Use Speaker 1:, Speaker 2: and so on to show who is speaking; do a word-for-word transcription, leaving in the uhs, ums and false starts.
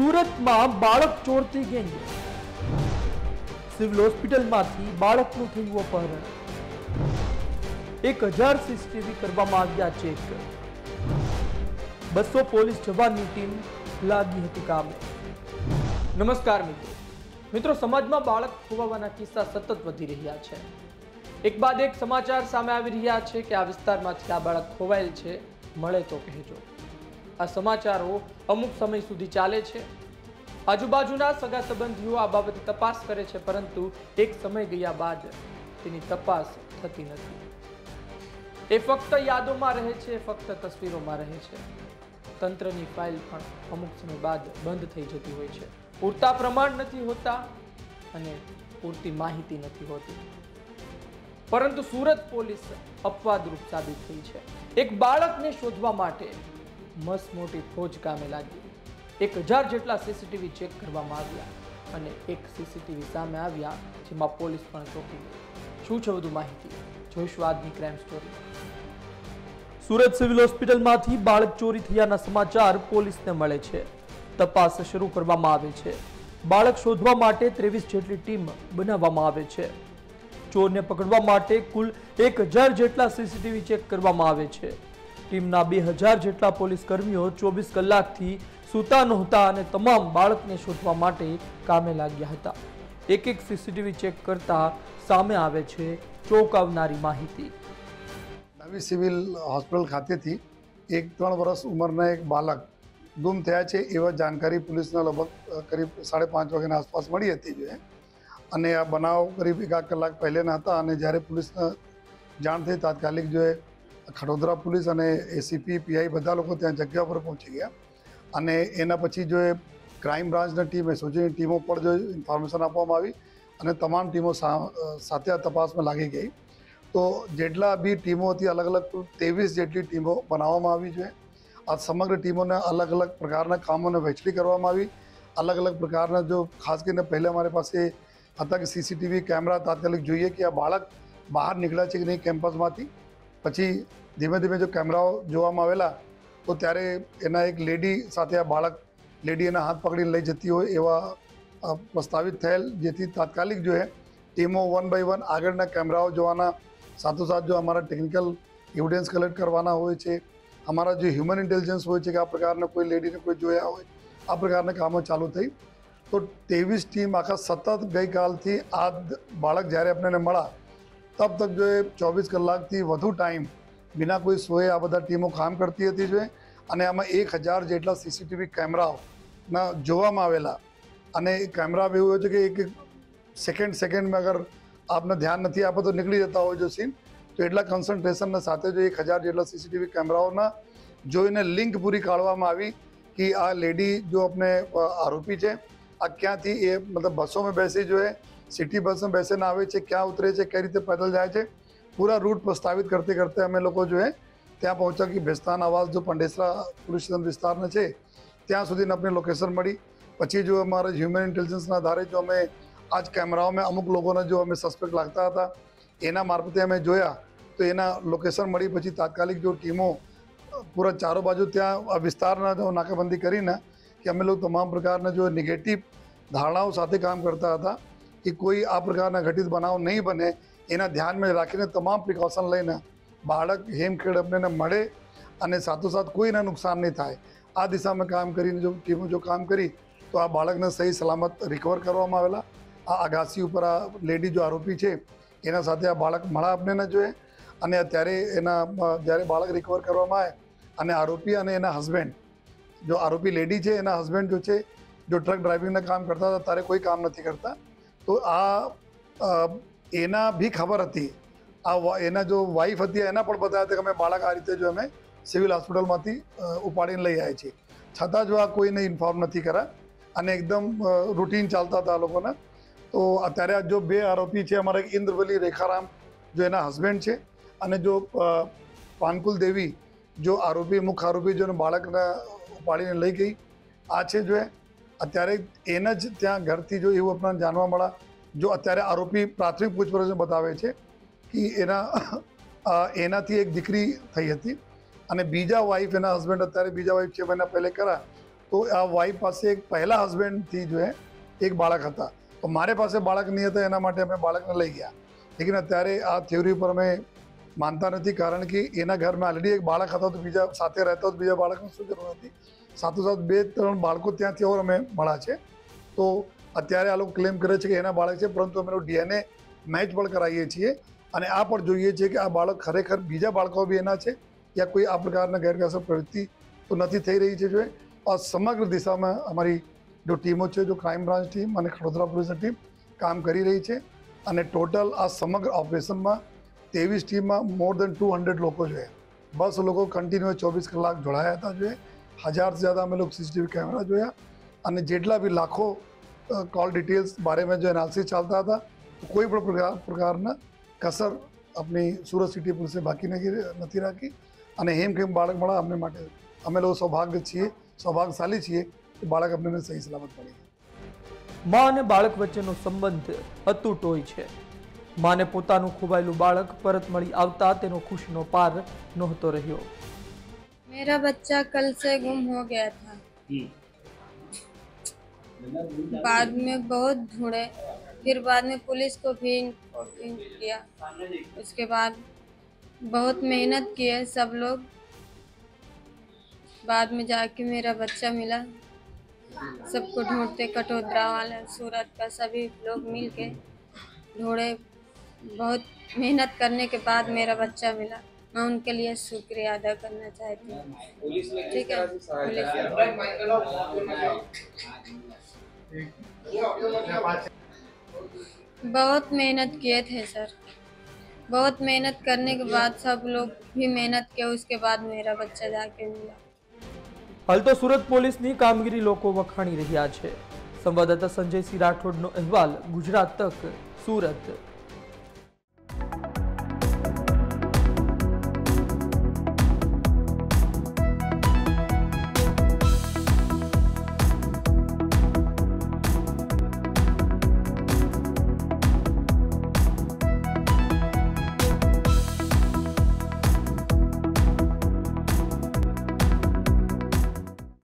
Speaker 1: સુરતમાં બાળક ચોરતી gang, civil હોસ્પિટલમાંથી બાળકનું થયું અપહરણ, એક હજાર સીસીટીવી કરવામાં આવ્યા ચેક, બસો પોલીસ જવાનની ટીમ લાગી હતી કામે. નમસ્કાર મિત્રો મિત્રો સમાજમાં બાળક ખોવાવાના કિસ્સા સતત વધી રહ્યા છે. એક બાદ એક સમાચાર સામે આવી રહ્યા છે કે આ વિસ્તારમાંથી આ બાળક ખોવાયેલ છે, મળે તો કહેજો. આ સમાચારો અમુક સમય સુધી ચાલે છે. આજુબાજુના સગા સંબંધીઓ આ બાબતે તપાસ કરે છે, પરંતુ એક સમય ગયા બાદ તેની તપાસ થતી નથી. એ ફક્ત યાદોમાં રહે છે, ફક્ત તસવીરોમાં રહે છે. તંત્રની ફાઇલ પણ અમુક સમય બાદ બંધ થઈ જતી હોય છે. પૂરતા પ્રમાણ નથી હોતા અને પૂરતી માહિતી નથી હોતી. પરંતુ સુરત પોલીસ અપવાદરૂપ સાબિત થઈ છે. એક બાળકને શોધવા માટે મસ્ત મોટી ફોજ કામે લાગી. એક હજાર જેટલા સીસીટીવી ચેક કરવામાં આવ્યા અને એક સીસીટીવી સામે આવ્યા જેમાં પોલીસ પણ ચોંકી ગઈ. શું છે વધુ માહિતી જોઈશું આજની ક્રાઇમ સ્ટોરી. સુરત સિવિલ હોસ્પિટલમાંથી બાળક ચોરી થયાના સમાચાર પોલીસને મળે છે. તપાસ શરૂ કરવામાં આવે છે. બાળક શોધવા માટે ત્રેવીસ જેટલી ટીમ બનાવવામાં આવે છે. ચોરને પકડવા માટે કુલ એક હજાર જેટલા સીસીટીવી ચેક કરવામાં આવે છે. ટીમના બે હજાર જેટલા પોલીસ કર્મીઓ ચોવીસ કલાકથી સૂતા નહોતા અને તમામ બાળકને શોધવા માટે કામે લાગ્યા હતા. એક એક સીસીટીવી ચેક કરતા સામે આવે છે ચોંકાવનારી માહિતી.
Speaker 2: નવી સિવિલ હોસ્પિટલ ખાતેથી એક ત્રણ વર્ષ ઉંમરના એક બાળક ગુમ થયા છે એવા જાણકારી પોલીસને લગભગ કરીબ સાડા પાંચ વાગ્યાના આસપાસ મળી હતી જોઈએ. અને આ બનાવ કરીબ એકાદ કલાક પહેલેના હતા અને જ્યારે પોલીસને જાણ થઈ તાત્કાલિક જોઈએ ખડોદરા પોલીસ અને એસીપી પીઆઈ બધા લોકો ત્યાં જગ્યા પર પહોંચી ગયા. અને એના પછી જો એ ક્રાઇમ બ્રાન્ચની ટીમ એસઓજીની ટીમો પર જો ઇન્ફોર્મેશન આપવામાં આવી અને તમામ ટીમો સાથે આ તપાસમાં લાગી ગઈ. તો જેટલા બી ટીમો હતી અલગ અલગ ત્રેવીસ જેટલી ટીમો બનાવવામાં આવી છે. આ સમગ્ર ટીમોને અલગ અલગ પ્રકારના કામોને વહેંચણી કરવામાં આવી. અલગ અલગ પ્રકારના જો ખાસ કરીને પહેલાં મારી પાસે હતા કે સીસીટીવી કેમેરા તાત્કાલિક જોઈએ કે આ બાળક બહાર નીકળ્યા છે કે નહીં કેમ્પસમાંથી. પછી ધીમે ધીમે જો કેમેરાઓ જોવામાં આવેલા તો ત્યારે એના એક લેડી સાથે આ બાળક લેડી એના હાથ પકડીને લઈ જતી હોય એવા પ્રસ્તાવિત થયેલ, જેથી તાત્કાલિક જો એ ટીમો વન બાય વન આગળના કેમેરાઓ જોવાના સાથોસાથ જો અમારા ટેકનિકલ એવિડન્સ કલેક્ટ કરવાના હોય છે, અમારા જે હ્યુમન ઇન્ટેલિજન્સ હોય છે કે આ પ્રકારના કોઈ લેડીને કોઈ જોયા હોય, આ પ્રકારના કામો ચાલુ થઈ. તો ત્રેવીસ ટીમ આખા સતત ગઈકાલથી આ બાળક જ્યારે આપણને મળ્યા તબ તક જો એ ચોવીસ કલાકથી વધુ ટાઈમ બિના કોઈ સોએ આ બધા ટીમો કામ કરતી હતી જોઈએ. અને આમાં એક હજાર જેટલા સીસીટીવી કેમેરાઓના જોવામાં આવેલા. અને એ કેમેરા એવું હોય છે કે એક સેકન્ડ સેકન્ડમાં અગર આપને ધ્યાન નથી આપે તો નીકળી જતા હોય જો સીન. તો એટલા કન્સન્ટ્રેશનના સાથે જો એક હજાર જેટલા સીસીટીવી કેમેરાઓના જોઈને લિંક પૂરી કાઢવામાં આવી કે આ લેડી જો આપણે આરોપી છે આ ક્યાંથી એ મતલબ બસોમાં બેસી જોઈએ, સિટી બસમાં બેસીને આવે છે, ક્યાં ઉતરે છે, કઈ રીતે પેદલ જાય છે, પૂરા રૂટ પ્રસ્તાવિત કરતે કરતે અમે લોકો જો હે ત્યાં પહોંચ્યા કે ભેસ્તાન આવાસ જો પાંડેસરા પોલીસ સ્ટેશન વિસ્તારના છે ત્યાં સુધીને આપણે લોકેશન મળી. પછી જો અમારા હ્યુમન ઇન્ટેલિજન્સના આધારે જો અમે આજ કેમેરાઓમાં અમુક લોકોને જો અમે સસ્પેક્ટ લાગતા હતા એના મારફતે અમે જોયા તો એના લોકેશન મળી. પછી તાત્કાલિક જો ટીમો પૂરા ચારો બાજુ ત્યાં આ વિસ્તારના જો નાકાબંધી કરીને કે અમે લોકો તમામ પ્રકારના જો નેગેટિવ ધારણાઓ સાથે કામ કરતા હતા કે કોઈ આ પ્રકારના ઘટિત બનાવ નહીં બને એના ધ્યાનમાં રાખીને તમામ પ્રિકોશન લઈને બાળક હેમખેડ આપણને મળે અને સાથોસાથ કોઈને નુકસાન નહીં થાય આ દિશામાં કામ કરીને જો ટીમો જો કામ કરી તો આ બાળકને સહી સલામત રિકવર કરવામાં આવેલા. આ અગાસી ઉપર આ લેડી જો આરોપી છે એના સાથે આ બાળક મળા આપણને જોઈએ. અને અત્યારે એના જ્યારે બાળક રિકવર કરવામાં આવે અને આરોપી અને એના હસબન્ડ જો આરોપી લેડી છે એના હસબન્ડ જો છે જો ટ્રક ડ્રાઇવિંગના કામ કરતા હતા ત્યારે કોઈ કામ નથી કરતા. તો આ એના બી ખબર હતી, આ એના જો વાઈફ હતી એના પણ બતાવ્યા હતા કે અમે બાળક આ રીતે જો અમે સિવિલ હોસ્પિટલમાંથી ઉપાડીને લઈ આવ્યા છીએ. છતાં જો આ કોઈને ઇન્ફોર્મ નથી કર્યા અને એકદમ રૂટીન ચાલતા હતા આ લોકોના. તો અત્યારે આ જો બે આરોપી છે અમારા ઇન્દ્રવલી રેખારામ જો એના હસબન્ડ છે અને જો પાનકુલ દેવી જો આરોપી મુખ્ય આરોપી જો બાળકને ઉપાડીને લઈ ગઈ આ છે જો અત્યારે એના જ ત્યાં ઘરથી જો એવું આપણને જાણવા મળ્યા. જો અત્યારે આરોપી પ્રાથમિક પૂછપરછ બતાવે છે કે એના એનાથી એક દીકરી થઈ હતી અને બીજા વાઈફ એના હસબન્ડ અત્યારે બીજા વાઈફ છ મહિના પહેલે કર્યા તો આ વાઈફ પાસે એક પહેલા હસબન્ડથી જો હે એક બાળક હતા, તો મારે પાસે બાળક નહીં હતા, એના માટે અમે બાળકને લઈ ગયા. લેકિન અત્યારે આ થિયોરી પર અમે માનતા નથી, કારણ કે એના ઘરમાં ઓલરેડી એક બાળક હતા, તો બીજા સાથે રહેતા તો બીજા બાળકની શું જરૂર હતી. સાથોસાથ બે ત્રણ બાળકો ત્યાંથી ઓર અમે મળ્યા છે. તો અત્યારે આ લોકો ક્લેમ કરે છે કે એના બાળક છે, પરંતુ અમે લોકો ડીએનએ મેચ પણ કરાવીએ છીએ અને આ પણ જોઈએ છીએ કે આ બાળક ખરેખર બીજા બાળકો બી એના છે યા કોઈ આ પ્રકારના ગેરકાયદેસર પ્રવૃત્તિ તો નથી થઈ રહી છે. જો આ સમગ્ર દિશામાં અમારી જો ટીમો છે, જો ક્રાઇમ બ્રાન્ચ ટીમ અને ખડોદરા પોલીસની ટીમ કામ કરી રહી છે અને ટોટલ આ સમગ્ર ઓપરેશનમાં ત્રેવીસ ટીમમાં મોર દેન ટુ હંડ્રેડ લોકો છે. બસ લોકો કન્ટિન્યુઅસ ચોવીસ કલાક જોડાયા હતા. જોઈએ હજારથી જ્યાદા અમે લોકો સીસીટીવી કેમેરા જોયા અને જેટલા બી લાખો કોલ ડિટેલ્સ બારેમાં જો એનાલિસિસ ચાલતા હતા, તો કોઈ પણ પ્રકાર પ્રકારના કસર આપણી સુરત સિટી પોલીસે બાકી નથી રાખી અને હેમખેમ બાળક મળે અમને માટે અમે લોકો સૌભાગ્ય છીએ, સૌભાગ્યશાળી છીએ કે બાળક અમને સહી સલામત મળી.
Speaker 1: મા અને બાળક વચ્ચેનો સંબંધ અતૂટ હોય છે. માને પોતાનું ખોવાયેલું બાળક પરત મળી આવતા તેનો ખુશીનો પાર નહોતો રહ્યો.
Speaker 3: मेरा बच्चा कल से गुम हो गया था. बाद में बहुत ढूंढे, फिर बाद में पुलिस को भी इन्फॉर्म किया. उसके बाद बहुत मेहनत किए सब लोग. बाद में जाके मेरा बच्चा मिला. सबको ढूंढते, कटोदरा वाले, सूरत का सभी लोग मिल के ढूंढे. बहुत मेहनत करने के बाद मेरा बच्चा मिला. मैं उनके लिए शुक्रिया अदा करना चाहती हूँ. ठीक है, बहुत मेहनत किए थे सर. बहुत मेहनत करने के बाद सब लोग भी मेहनत किए, उसके बाद मेरा बच्चा जाके मिला.
Speaker 1: હાલ તો સુરત પોલીસની કામગીરી લોકો વખાણી રહ્યા છે. સંવાદદાતા સંજયસિંહ રાઠોડનો અહેવાલ, ગુજરાત તક, સુરત.